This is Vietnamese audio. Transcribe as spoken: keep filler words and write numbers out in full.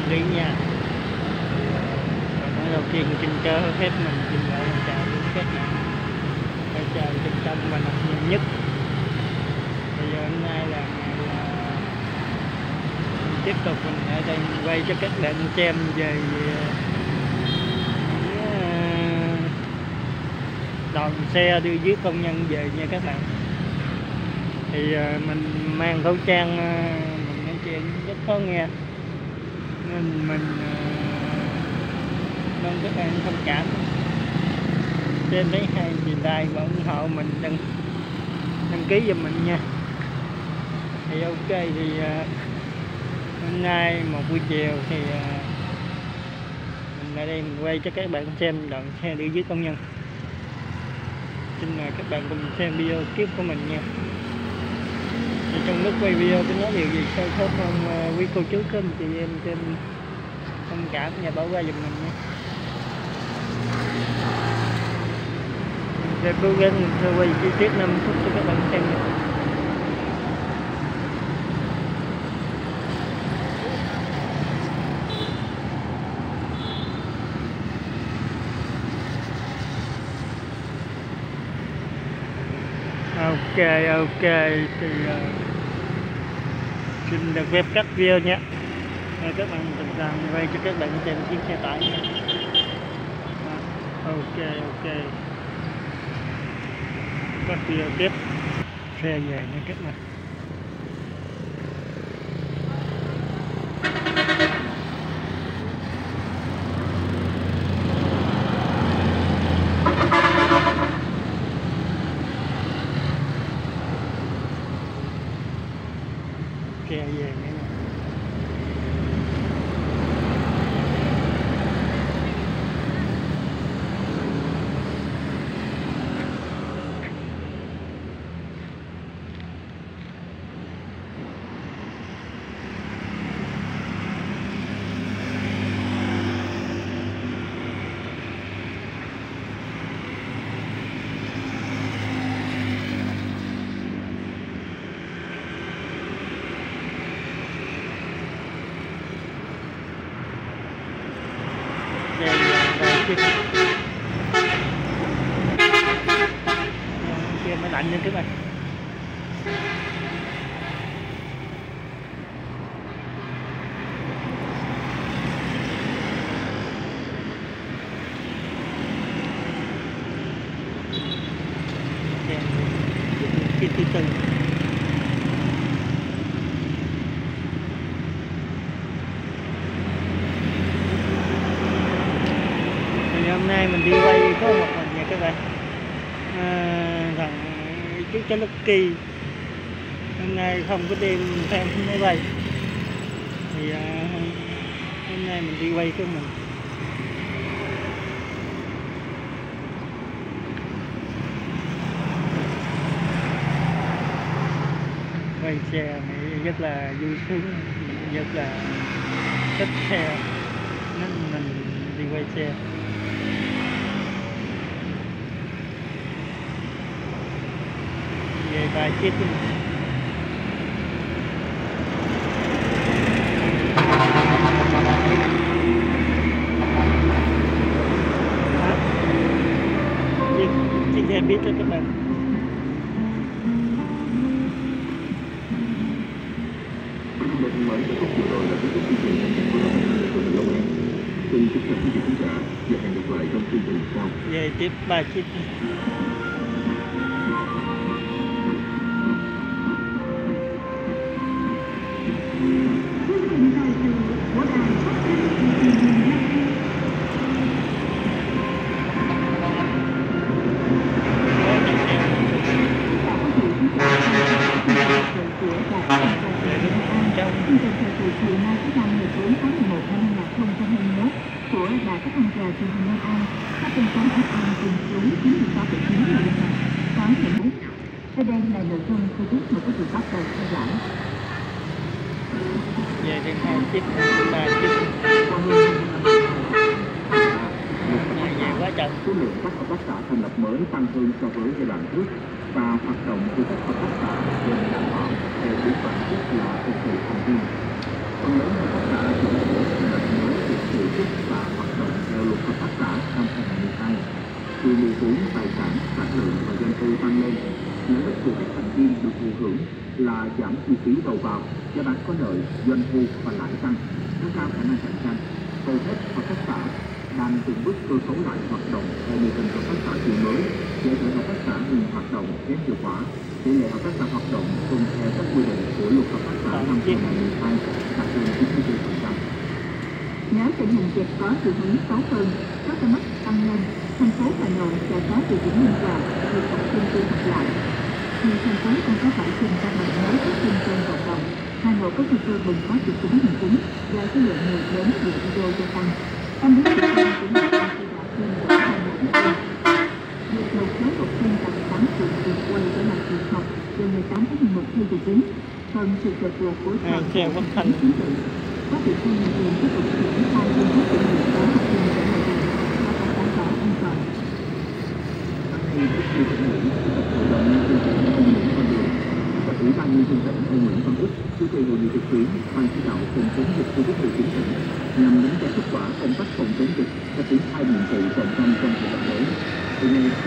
lý nha. Nói đầu tiên trên cơ phép mình dừng lại mình chào đúng kết này, phải chào trung tâm và nọc nhiều nhất. Bây giờ hôm nay là ngày là mình tiếp tục mình ở đây mình quay cho các bạn xem về đoàn xe đưa dưới công nhân về nha các bạn. Thì mình mang khẩu trang mình nói chuyện rất khó nghe nên mình mong các bạn thông cảm. Trên thấy hay thì like và ủng hộ mình, đăng đăng ký giùm mình nha. Thì ok, thì hôm nay một buổi chiều thì mình ở đây mình quay cho các bạn xem đoàn xe đưa dưới công nhân. Xin mời các bạn cùng xem video tiếp của mình nha. Thì trong lúc quay video tôi nói điều gì sơ sót không quý cô chú các anh chị em trên thông cảm và bỏ qua giùm mình nha. Để cố gắng mình sẽ quay chi tiết năm phút cho các bạn xem nha. Ok ok thì uh, xin được phép cắt video nhé. Để các bạn tình trạng quay cho các bạn xem chiếc xe tải nha. À, ok ok cắt video tiếp, xe về nha các bạn. Xe về nữa nè. Kia mới lạnh nha các bạn. Kia từ từ. Hôm nay mình đi quay có một mình nha các bạn. À, thằng chú cháu Lucky hôm nay không có đem theo máy bay thì à, hôm nay mình đi quay của mình. Quay xe này rất là vui sướng, rất là thích xe nên mình đi quay xe. Về vài chiếc đi. Chiếc, chiếc xe buýt đó các bạn. Về tiếp ba chiếc. Sau đây là nội dung chi tiết mà quý vị bắt đầu theo dõi. Về thêm hai chiếc, ba chiếc. Này về quá trời. Số lượng các hợp tác xã thành lập mới tăng hơn so với giai đoạn trước và hoạt động của các hợp tác xã dần đảm bảo theo quy chuẩn quốc gia thực sự thành viên. Phần lớn hợp tác xã chủ yếu thành lập chi phí đầu vào, giá bán có lợi, doanh thu và lãi tăng, nâng cao khả năng cạnh tranh. Hầu hết hợp tác xã đang từng bước cơ cấu lại hoạt động theo mô hình hợp tác xã kiểu mới, để thể hợp tác xã ngừng hoạt động kém hiệu quả. Tỷ lệ hợp tác xã hoạt động tuân theo các quy định của luật hợp tác xã năm hai nghìn không trăm mười hai đạt trên chín mươi bốn phần trăm. Nếu tình hình dịch có chiều hướng xấu hơn, số ca mắc tăng lên, thành phố Hà Nội sẽ có điều chỉnh linh hoạt việc tập trung quy hoạch lại. Khi thành phố không có phải chùm ca bệnh mới phát sinh trong cộng đồng, Hà Nội có nguy cơ bùng phát dịch covid mười chín do số lượng người đến viện đô gia tăng. Tâm lý dịch bệnh cũng là chỉ đạo thêm của Hà Nội Bắc Kinh. Việc một số học sinh tại tám trường trường quay trở lại trường học từ mười tám tháng mười một theo dự kiến, hơn sự cực lực của À, chèo Bắc Thành. chính trị. Các địa phương nhà trường tiếp tục triển khai công tác chuẩn bị đón học sinh trở lại trường và đảm bảo an toàn. Khi Bí thư Tỉnh ủy, Chủ tịch Hội đồng nhân dân tỉnh ông Nguyễn Văn Đường, Chủ tịch Ủy ban nhân dân tỉnh ông Nguyễn Văn Úc chủ trì hội nghị trực tuyến ban chỉ đạo phòng chống dịch covid mười chín tỉnh nhằm đánh giá kết quả công tác phòng chống dịch và triển khai nhiệm vụ trọng tâm trong thời gian tới. Từ ngày